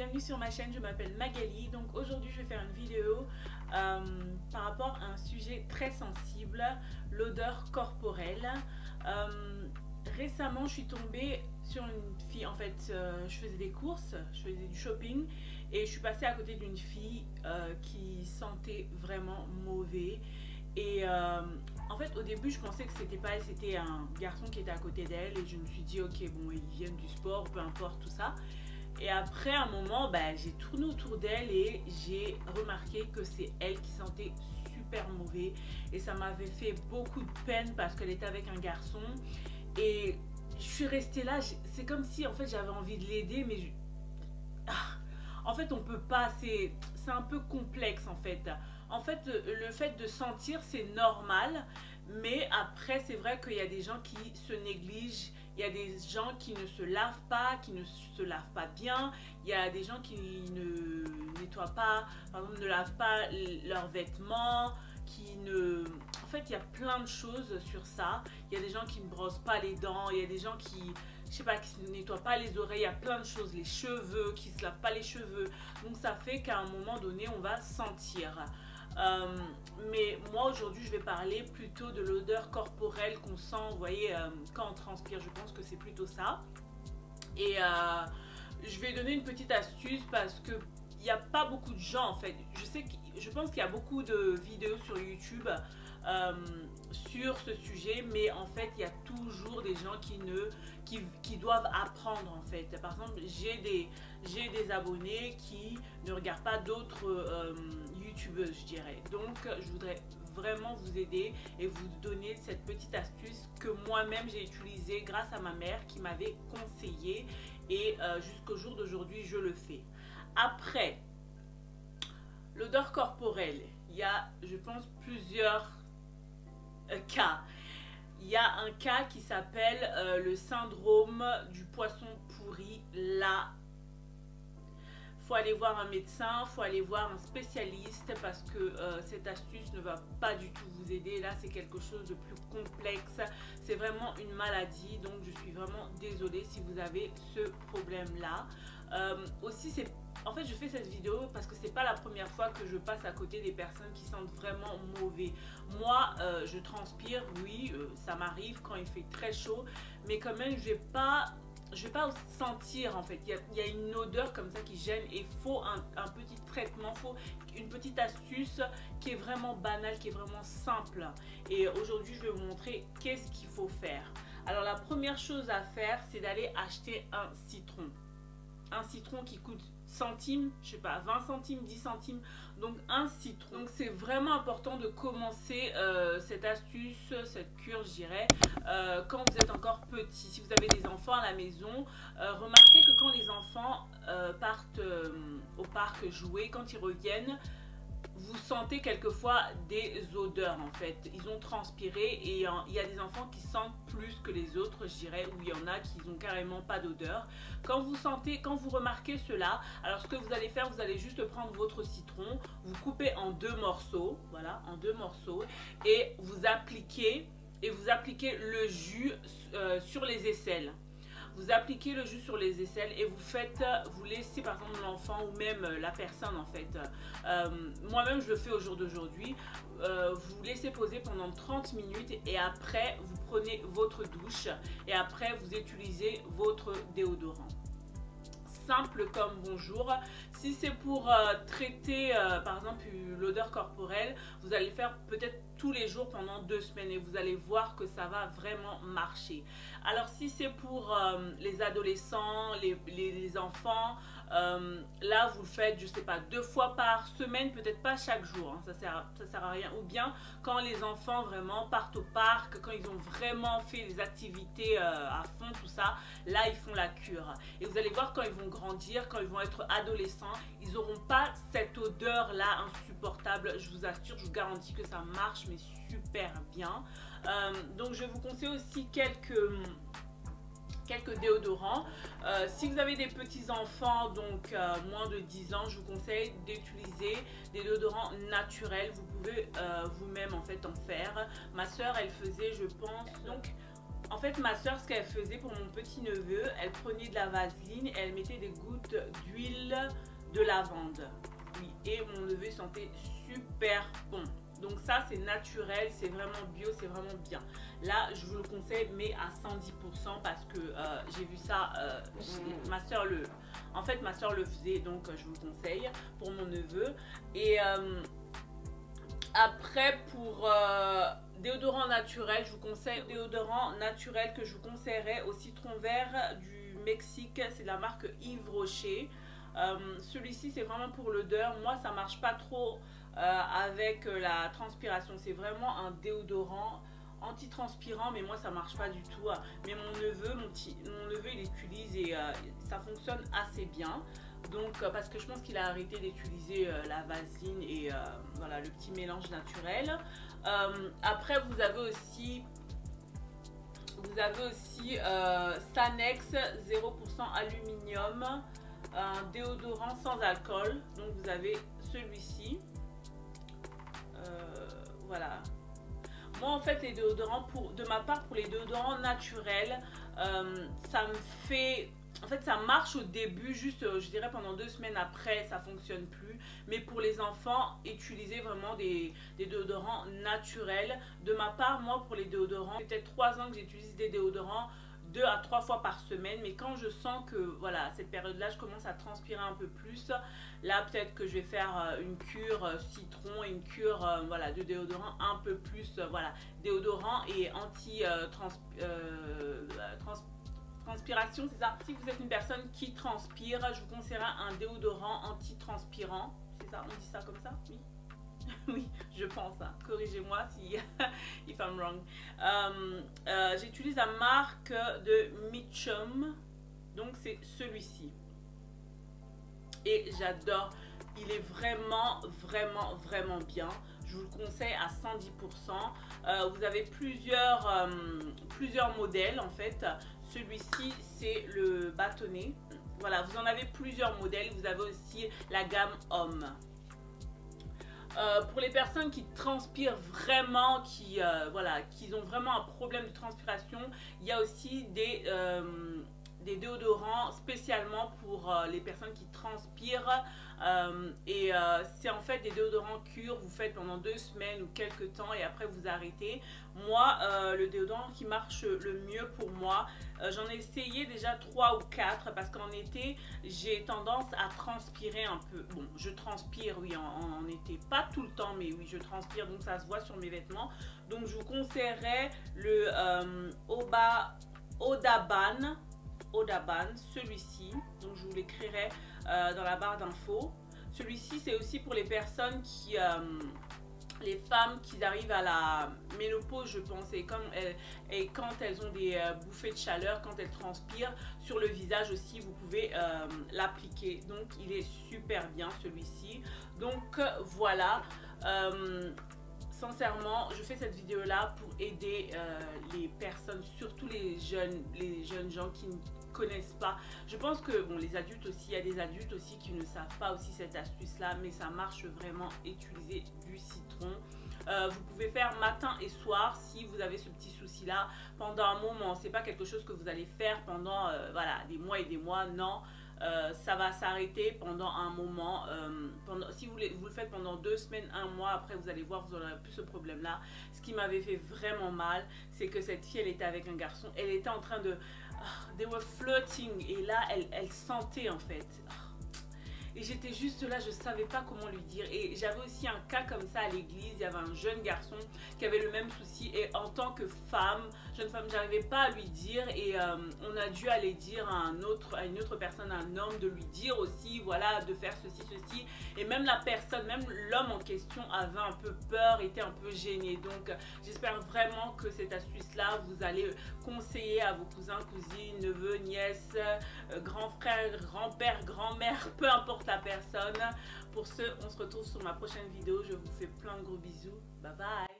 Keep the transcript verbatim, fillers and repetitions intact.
bienvenue sur ma chaîne, je m'appelle Magali. Donc aujourd'hui je vais faire une vidéo euh, par rapport à un sujet très sensible, l'odeur corporelle. euh, Récemment je suis tombée sur une fille, en fait euh, je faisais des courses, je faisais du shopping et je suis passée à côté d'une fille euh, qui sentait vraiment mauvais. Et euh, en fait au début je pensais que c'était pas elle, c'était un garçon qui était à côté d'elle et je me suis dit ok bon ils viennent du sport, peu importe tout ça. Et après un moment bah, j'ai tourné autour d'elle et j'ai remarqué que c'est elle qui sentait super mauvais et ça m'avait fait beaucoup de peine parce qu'elle était avec un garçon et je suis restée là, c'est comme si en fait j'avais envie de l'aider mais je... ah, en fait on peut pas, c'est un peu complexe en fait. En fait, le fait de sentir, c'est normal, mais après, c'est vrai qu'il y a des gens qui se négligent, il y a des gens qui ne se lavent pas, qui ne se lavent pas bien, il y a des gens qui ne nettoient pas, par exemple, ne lavent pas leurs vêtements, qui ne... En fait, il y a plein de choses sur ça. Il y a des gens qui ne brossent pas les dents, il y a des gens qui... je sais pas, qui ne nettoient pas les oreilles, il y a plein de choses, les cheveux, qui se lavent pas les cheveux. Donc ça fait qu'à un moment donné, on va sentir. Euh, mais moi aujourd'hui je vais parler plutôt de l'odeur corporelle qu'on sent, vous voyez, euh, quand on transpire, je pense que c'est plutôt ça. Et euh, je vais donner une petite astuce parce que il n'y a pas beaucoup de gens en fait, je sais que, je pense qu'il y a beaucoup de vidéos sur YouTube euh, sur ce sujet, mais en fait il y a toujours des gens qui ne qui, qui doivent apprendre en fait. Par exemple j'ai des j'ai des abonnés qui ne regardent pas d'autres euh, youtubeuses, je dirais. Donc je voudrais vraiment vous aider et vous donner cette petite astuce que moi-même j'ai utilisée grâce à ma mère qui m'avait conseillé et euh, jusqu'au jour d'aujourd'hui je le fais. Après, l'odeur corporelle, il y a, je pense, plusieurs euh, cas. Il y a un cas qui s'appelle euh, le syndrome du poisson pourri. Là, faut aller voir un médecin, faut aller voir un spécialiste parce que euh, cette astuce ne va pas du tout vous aider. Là, c'est quelque chose de plus complexe. C'est vraiment une maladie, donc je suis vraiment désolée si vous avez ce problème-là. Euh, aussi, c'est en fait, je fais cette vidéo parce que c'est pas la première fois que je passe à côté des personnes qui sentent vraiment mauvais. Moi, euh, je transpire, oui, euh, ça m'arrive quand il fait très chaud, mais quand même, je vais pas, je vais pas sentir en fait. Il y a, il y a une odeur comme ça qui gêne et il faut un, un petit traitement, faut une petite astuce qui est vraiment banale, qui est vraiment simple. Et aujourd'hui, je vais vous montrer qu'est-ce qu'il faut faire. Alors, la première chose à faire, c'est d'aller acheter un citron. Un citron qui coûte centimes, je sais pas, vingt centimes, dix centimes, donc un citron. Donc c'est vraiment important de commencer euh, cette astuce, cette cure, je dirais, euh, quand vous êtes encore petit. Si vous avez des enfants à la maison, euh, remarquez que quand les enfants euh, partent euh, au parc jouer, quand ils reviennent, vous sentez quelquefois des odeurs en fait. Ils ont transpiré et euh, il y a des enfants qui sentent plus que les autres, je dirais, ou il y en a qui n'ont carrément pas d'odeur. Quand vous sentez, quand vous remarquez cela, alors ce que vous allez faire, vous allez juste prendre votre citron, vous coupez en deux morceaux, voilà, en deux morceaux, et vous appliquez, et vous appliquez le jus euh, sur les aisselles. Vous appliquez le jus sur les aisselles et vous faites, vous laissez par exemple l'enfant ou même la personne en fait. Euh, Moi-même je le fais au jour d'aujourd'hui. Euh, vous laissez poser pendant trente minutes et après vous prenez votre douche et après vous utilisez votre déodorant. Simple comme bonjour. Si c'est pour euh, traiter euh, par exemple l'odeur corporelle, vous allez le faire peut-être tous les jours pendant deux semaines et vous allez voir que ça va vraiment marcher. Alors si c'est pour euh, les adolescents, les, les, les enfants, euh, là vous le faites, je sais pas, deux fois par semaine, peut-être pas chaque jour, hein, ça sert, ça sert à rien. Ou bien quand les enfants vraiment partent au parc, quand ils ont vraiment fait des activités euh, à fond, tout ça, là ils font la cure. Et vous allez voir quand ils vont grandir, quand ils vont être adolescents, ils n'auront pas cette odeur là insupportable. Je vous assure, je vous garantis que ça marche mais super bien. Euh, donc je vous conseille aussi quelques quelques déodorants. Euh, si vous avez des petits enfants, donc euh, moins de dix ans, je vous conseille d'utiliser des déodorants naturels. Vous pouvez euh, vous-même en fait en faire. Ma soeur elle faisait, je pense, donc En fait, ma soeur, ce qu'elle faisait pour mon petit neveu, elle prenait de la vaseline et elle mettait des gouttes d'huile de lavande. Oui, et mon neveu sentait super bon. Donc ça, c'est naturel, c'est vraiment bio, c'est vraiment bien. Là, je vous le conseille, mais à cent dix pour cent parce que euh, j'ai vu ça, euh, ma soeur le... En fait, ma soeur le faisait, donc je vous le conseille pour mon neveu. Et euh, après, pour euh, déodorant naturel, je vous conseille déodorant naturel que je vous conseillerais au citron vert du Mexique. C'est de la marque Yves Rocher. Euh, Celui-ci, c'est vraiment pour l'odeur. Moi, ça marche pas trop euh, avec la transpiration. C'est vraiment un déodorant anti-transpirant, mais moi ça marche pas du tout. Mais mon neveu, mon petit, mon neveu, il l'utilise et euh, ça fonctionne assez bien. Donc euh, parce que je pense qu'il a arrêté d'utiliser euh, la vaseline et euh, voilà le petit mélange naturel. Euh, après vous avez aussi vous avez aussi euh, Sanex zéro pour cent aluminium, un déodorant sans alcool. Donc vous avez celui-ci. Euh, voilà. Moi en fait les déodorants, pour, de ma part pour les déodorants naturels, euh, ça me fait... En fait ça marche au début, juste euh, je dirais pendant deux semaines après ça fonctionne plus. Mais pour les enfants, utilisez vraiment des, des déodorants naturels. De ma part, moi pour les déodorants, c'est peut-être trois ans que j'utilise des déodorants deux à trois fois par semaine, mais quand je sens que voilà cette période là je commence à transpirer un peu plus, là peut-être que je vais faire euh, une cure euh, citron et une cure euh, voilà de déodorant un peu plus euh, voilà déodorant et anti euh, trans, euh, trans, transpiration, c'est ça. Si vous êtes une personne qui transpire, je vous conseillerais un déodorant anti-transpirant, c'est ça, on dit ça comme ça, oui. Oui, je pense. Hein. Corrigez-moi si if I'm wrong. Euh, euh, J'utilise la marque de Mitchum. Donc c'est celui-ci. Et j'adore. Il est vraiment, vraiment, vraiment bien. Je vous le conseille à cent dix pour cent. Euh, vous avez plusieurs, euh, plusieurs modèles en fait. Celui-ci, c'est le bâtonnet. Voilà, vous en avez plusieurs modèles. Vous avez aussi la gamme homme. Euh, pour les personnes qui transpirent vraiment, qui, euh, voilà, qui ont vraiment un problème de transpiration, il y a aussi des, euh, des déodorants spécialement pour euh, les personnes qui transpirent. Euh, et euh, c'est en fait des déodorants cure, vous faites pendant deux semaines ou quelques temps et après vous arrêtez. Moi, euh, le déodorant qui marche le mieux pour moi, euh, j'en ai essayé déjà trois ou quatre parce qu'en été, j'ai tendance à transpirer un peu. Bon, je transpire, oui, en, en été, pas tout le temps, mais oui, je transpire, donc ça se voit sur mes vêtements. Donc je vous conseillerais le euh, Oba, Odaban, Odaban, celui-ci, donc je vous l'écrirai euh, dans la barre d'infos. Celui-ci, c'est aussi pour les personnes qui... Euh, les femmes qui arrivent à la ménopause, je pense, et, comme elles, et quand elles ont des euh, bouffées de chaleur, quand elles transpirent, sur le visage aussi, vous pouvez euh, l'appliquer. Donc, il est super bien celui-ci. Donc, voilà. Euh, sincèrement, je fais cette vidéo-là pour aider euh, les personnes, surtout les jeunes, les jeunes gens qui ne connaissent pas. Je pense que bon, les adultes aussi, il y a des adultes aussi qui ne savent pas aussi cette astuce là, mais ça marche vraiment. Utiliser du citron, euh, vous pouvez faire matin et soir si vous avez ce petit souci là pendant un moment. C'est pas quelque chose que vous allez faire pendant euh, voilà des mois et des mois, non. Euh, ça va s'arrêter pendant un moment. Euh, pendant, si vous, les, vous le faites pendant deux semaines, un mois, après vous allez voir, vous n'aurez plus ce problème là. Ce qui m'avait fait vraiment mal, c'est que cette fille, elle était avec un garçon, elle était en train de... Uh, they were flirting, et là elle, elle sentait en fait. Uh, et j'étais juste là, je savais pas comment lui dire. Et j'avais aussi un cas comme ça à l'église. Il y avait un jeune garçon qui avait le même souci. Et en tant que femme, jeune femme, j'arrivais pas à lui dire. Et euh, on a dû aller dire à, un autre, à une autre personne, à un homme, de lui dire aussi, voilà, de faire ceci, ceci. Et même la personne, même l'homme en question avait un peu peur, était un peu gêné. Donc j'espère vraiment que cette astuce-là, vous allez conseiller à vos cousins, cousines, neveux, nièces, euh, grands frères, grands-pères, grand-mères, peu importe la personne. Pour ce, on se retrouve sur ma prochaine vidéo. Je vous fais plein de gros bisous. Bye bye.